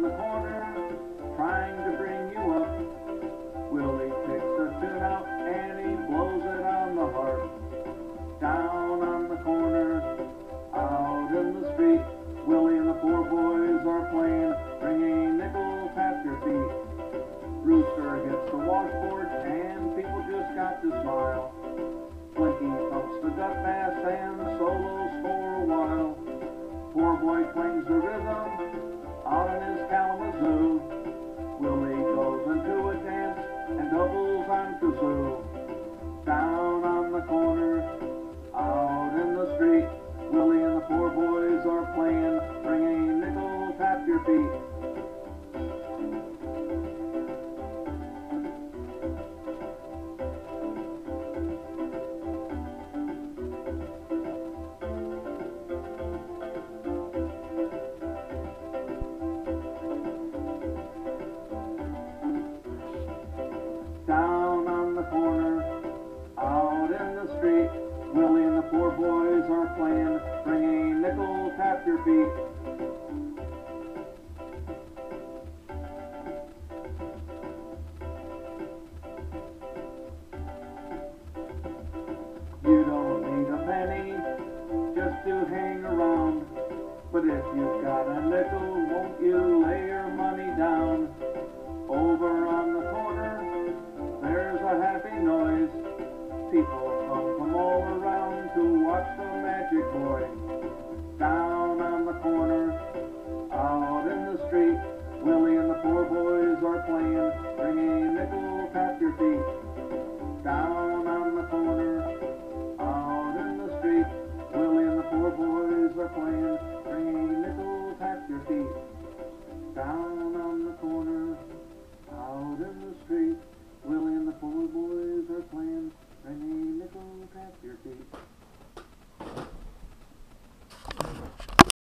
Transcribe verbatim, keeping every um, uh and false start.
the corner, trying to bring you up. Willie picks a tune out and he blows it on the harp. Down on the corner, out in the street, Willie and the four boys are playing, ringing nickel tap your feet. Rooster hits the washboard and people just got to smile. Blinky pumps the gut bass and solos for a while. Poor boy twings the rhythm out in his Kalamazoo. Willie goes into a dance and doubles on kazoo. Down on the corner, out in the street, Willie and the four boys are playing, ringing nickel tap your feet. Down on the corner, out in the street, Willie and the four boys are playing, ringing nickel tap your feet. You don't need a penny just to hang around, but if you've got a nickel, won't you lay your money down? Over on the corner, there's a happy noise. People come from all around to watch the magic boy. Down on the corner, out in the street, Willie and the four boys are playing, ringing nickel tap your feet.